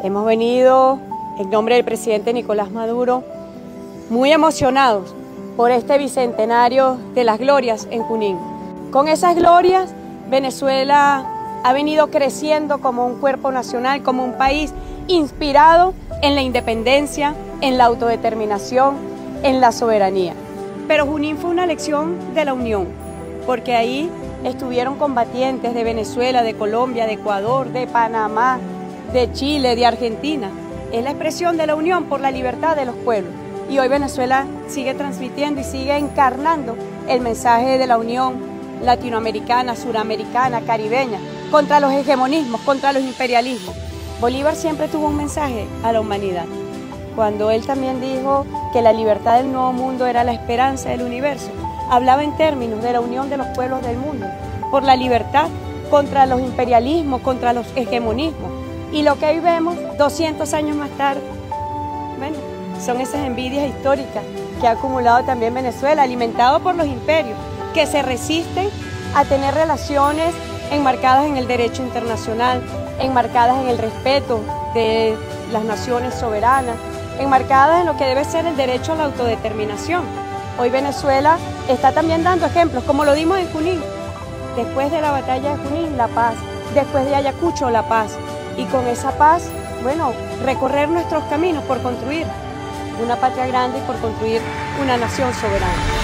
Hemos venido, en nombre del presidente Nicolás Maduro, muy emocionados por este bicentenario de las glorias en Junín. Con esas glorias, Venezuela ha venido creciendo como un cuerpo nacional, como un país inspirado en la independencia, en la autodeterminación, en la soberanía. Pero Junín fue una lección de la unión, porque ahí estuvieron combatientes de Venezuela, de Colombia, de Ecuador, de Panamá, de Chile, de Argentina. Es la expresión de la unión por la libertad de los pueblos. Y hoy Venezuela sigue transmitiendo y sigue encarnando el mensaje de la unión latinoamericana, suramericana, caribeña, contra los hegemonismos, contra los imperialismos. Bolívar siempre tuvo un mensaje a la humanidad, cuando él también dijo que la libertad del nuevo mundo era la esperanza del universo. Hablaba en términos de la unión de los pueblos del mundo, por la libertad contra los imperialismos, contra los hegemonismos. Y lo que hoy vemos 200 años más tarde, bueno, son esas envidias históricas que ha acumulado también Venezuela, alimentado por los imperios, que se resisten a tener relaciones enmarcadas en el derecho internacional, enmarcadas en el respeto de las naciones soberanas, enmarcadas en lo que debe ser el derecho a la autodeterminación. Hoy Venezuela está también dando ejemplos, como lo dimos en Junín. Después de la batalla de Junín, la paz. Después de Ayacucho, la paz. Y con esa paz, bueno, recorrer nuestros caminos por construir una patria grande y por construir una nación soberana.